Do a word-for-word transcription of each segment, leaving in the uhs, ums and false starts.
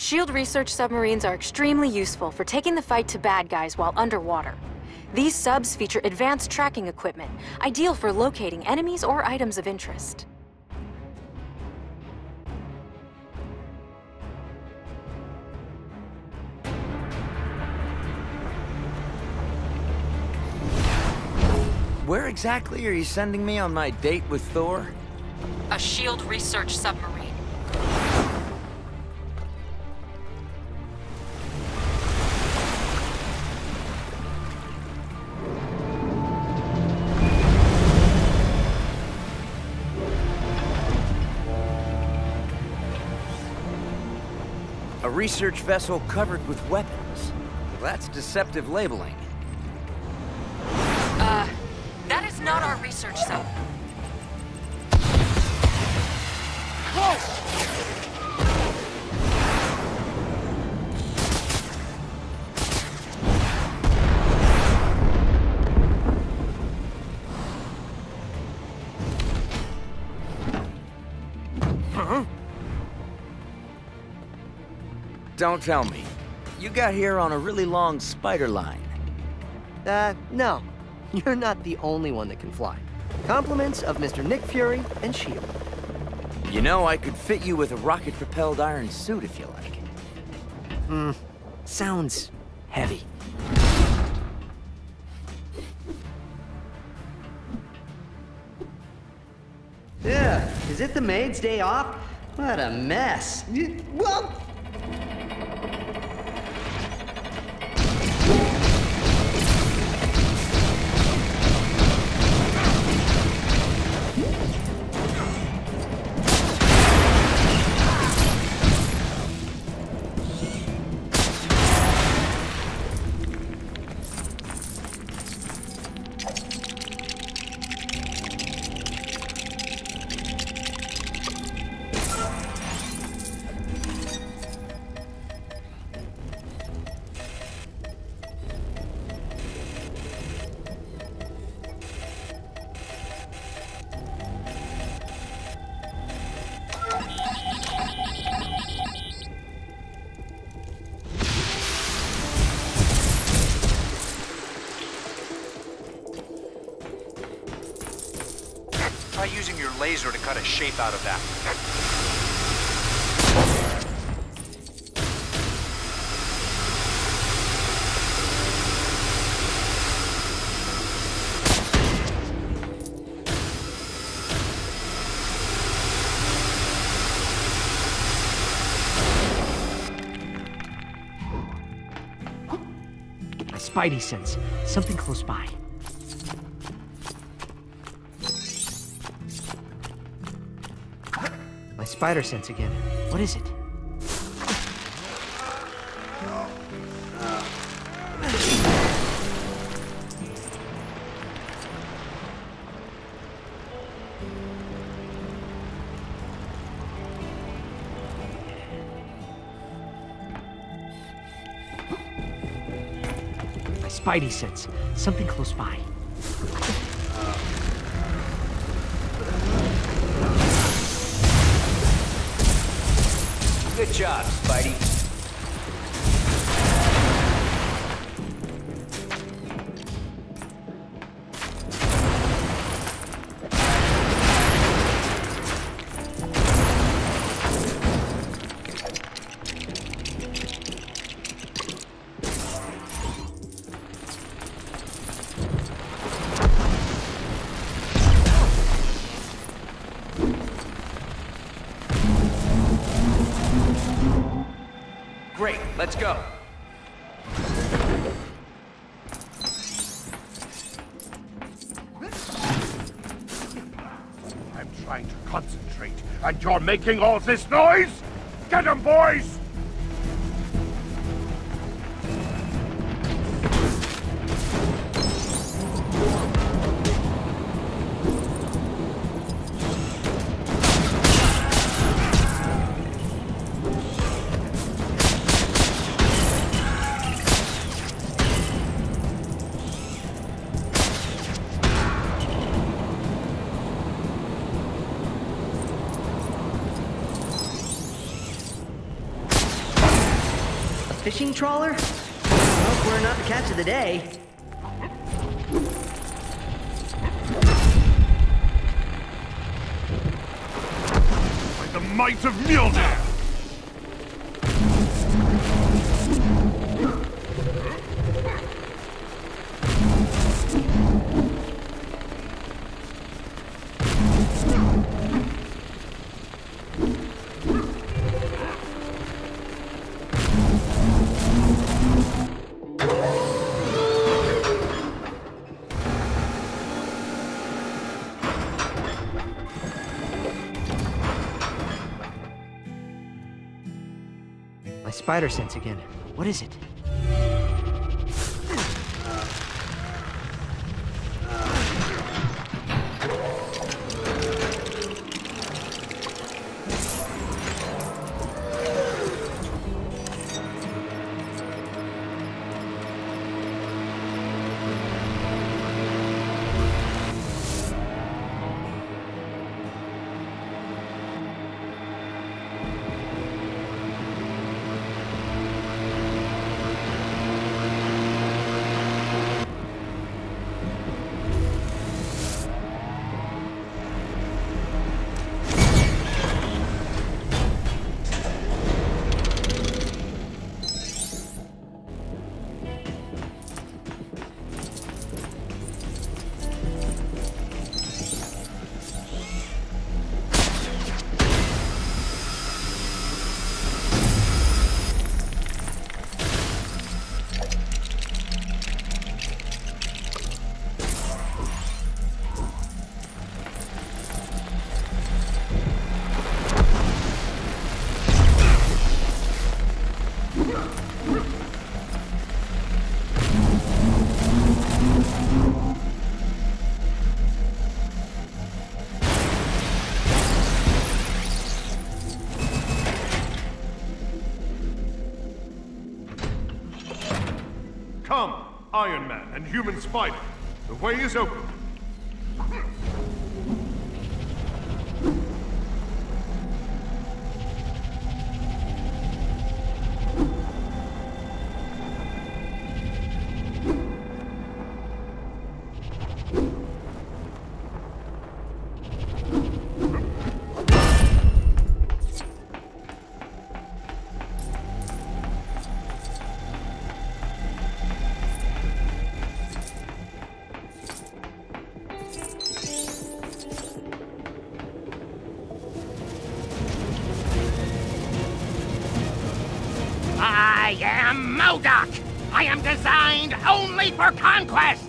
SHIELD research submarines are extremely useful for taking the fight to bad guys while underwater. These subs feature advanced tracking equipment, ideal for locating enemies or items of interest. Where exactly are you sending me on my date with Thor? A SHIELD research submarine. A research vessel covered with weapons. That's deceptive labeling. Uh, that is not our research sub. Huh? Don't tell me. You got here on a really long spider line. Uh, no. You're not the only one that can fly. Compliments of Mister Nick Fury and SHIELD. You know, I could fit you with a rocket-propelled iron suit if you like. Hmm. Sounds heavy. Yeah, is it the maid's day off? What a mess. Well... Try using your laser to cut a shape out of that. My spidey sense something close by. My spider sense again. What is it? My spidey sense something close by. Good job, Spidey. Great, let's go. I'm trying to concentrate, and you're making all this noise? Get 'em, boys! fishing trawler? Hope we're not the catch of the day. By the might of Mjolnir! My spider sense again. What is it? Come, Iron Man and Human Spider. The way is open. I am MODOK! I am designed only for conquest!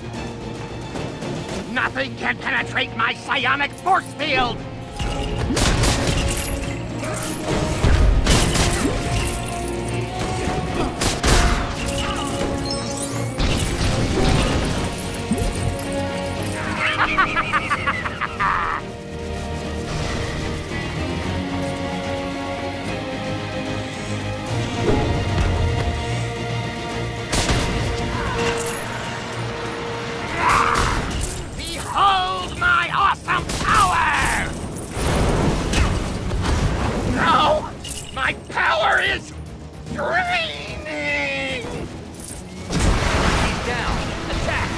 Nothing can penetrate my psionic force field! Behold my awesome power! No! My power is draining! He's down. Attack!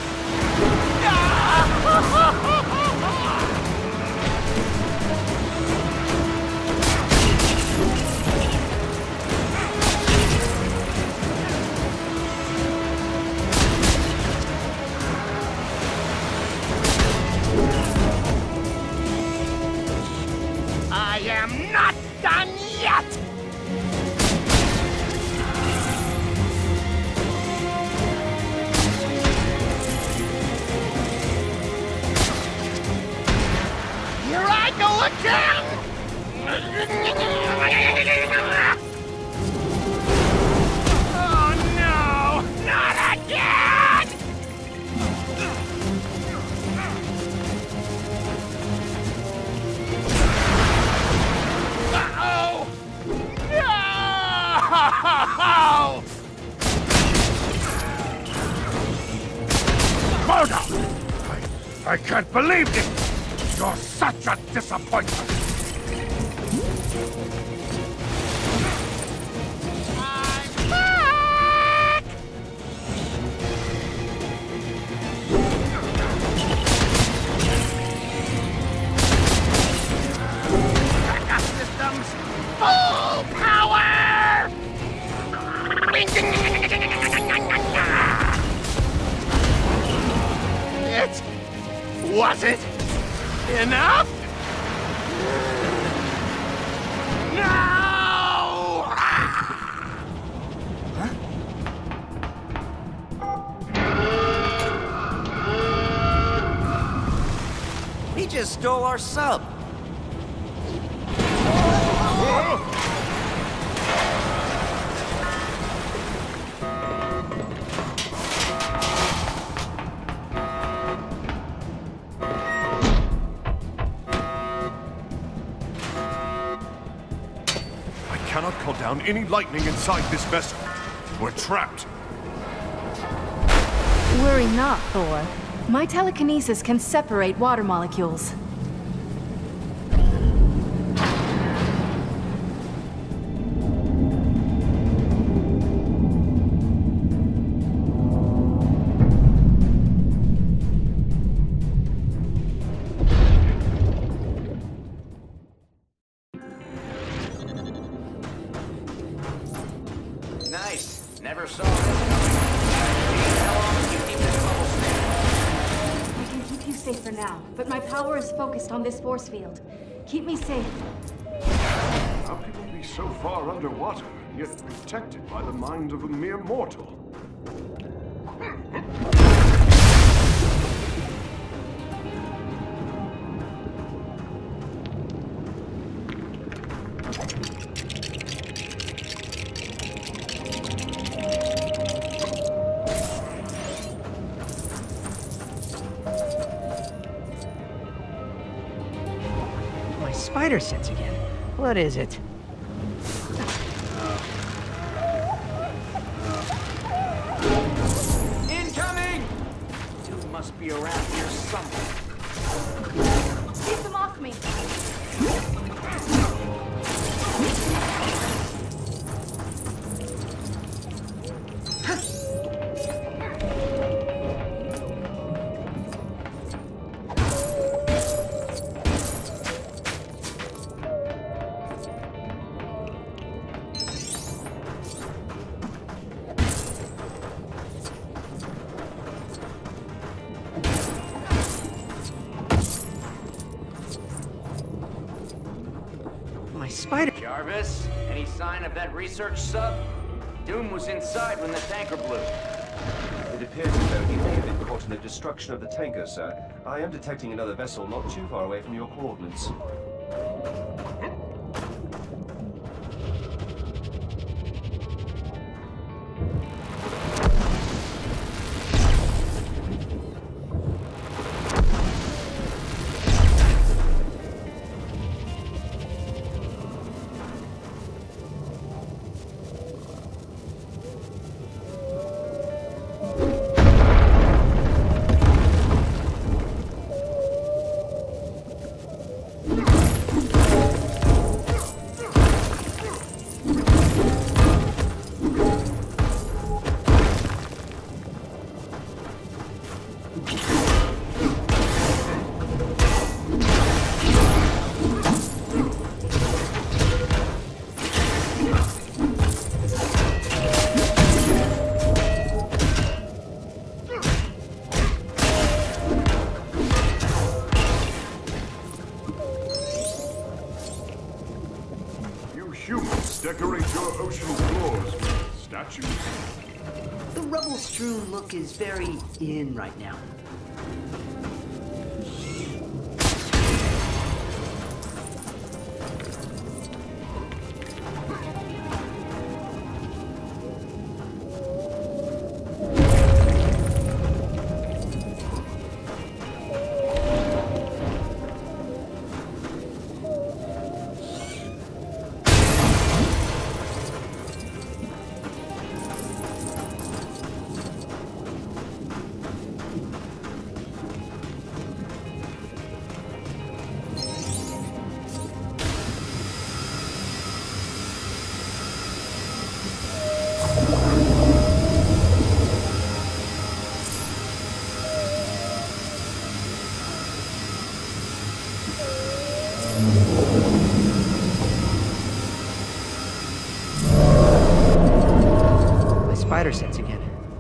I am not done yet! Here I go again! Oh no! Not again! Uh-oh! No! MODOK! I, I can't believe this! You're such a disappointment! I'm systems full power! It wasn't enough? No! He just stole our sub. I cannot call down any lightning inside this vessel. We're trapped. Worry not, Thor. My telekinesis can separate water molecules. Nice. Never saw this coming. How long can you keep this bubble standing? I can keep you safe for now, but my power is focused on this force field. Keep me safe. How can you be so far underwater, yet protected by the mind of a mere mortal? My spider sense again. What is it? Incoming! Doom must be around here somewhere. Keep them off me! My spider... Jarvis, any sign of that research sub? Doom was inside when the tanker blew. It appears as though he may have been caught in the destruction of the tanker, sir. I am detecting another vessel not too far away from your coordinates. Humans decorate your ocean floors with statues. The rubble-strewn look is very in right now.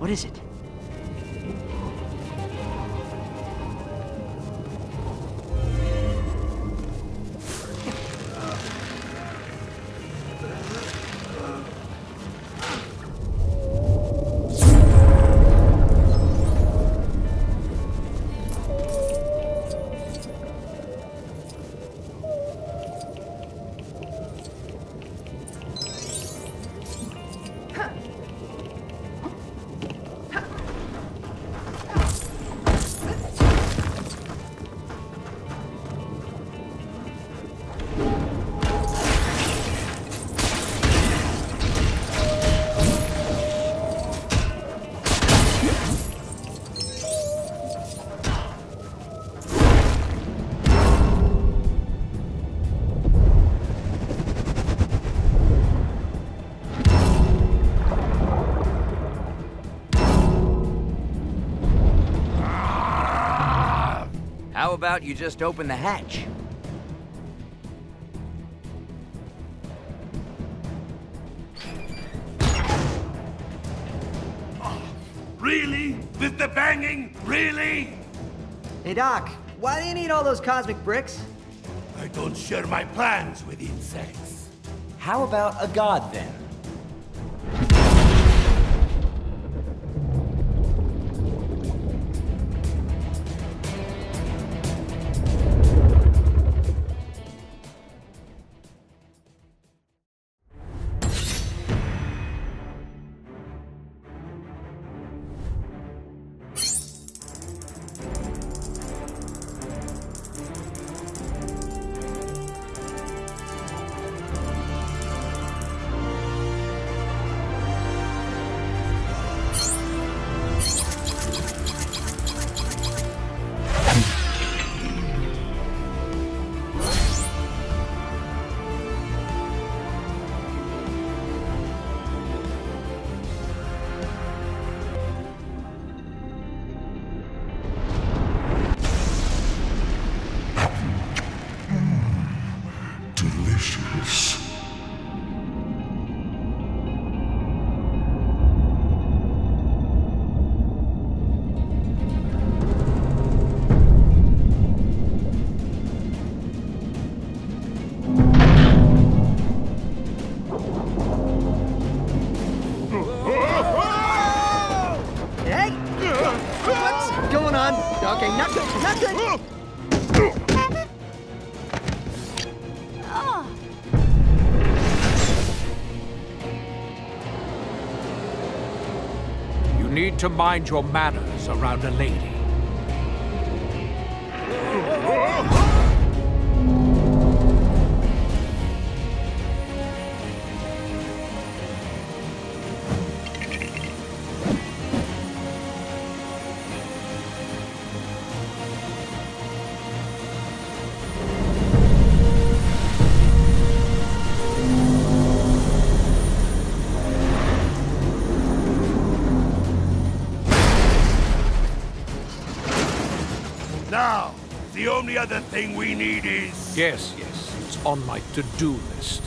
What is it? How about you just open the hatch? Really? With the banging? Really? Hey, Doc, why do you need all those cosmic bricks? I don't share my plans with insects. How about a god, then? Delicious. Hey! What's going on? Okay, not good, not good! You need to mind your manners around a lady. Now, the only other thing we need is... Yes, yes, it's on my to-do list.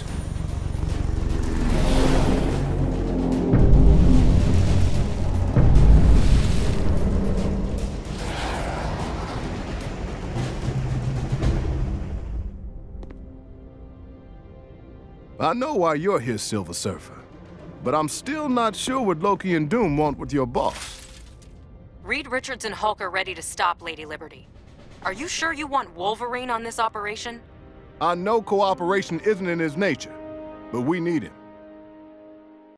I know why you're here, Silver Surfer, but I'm still not sure what Loki and Doom want with your boss. Reed Richards and Hulk are ready to stop Lady Liberty. Are you sure you want Wolverine on this operation? I know cooperation isn't in his nature, but we need him.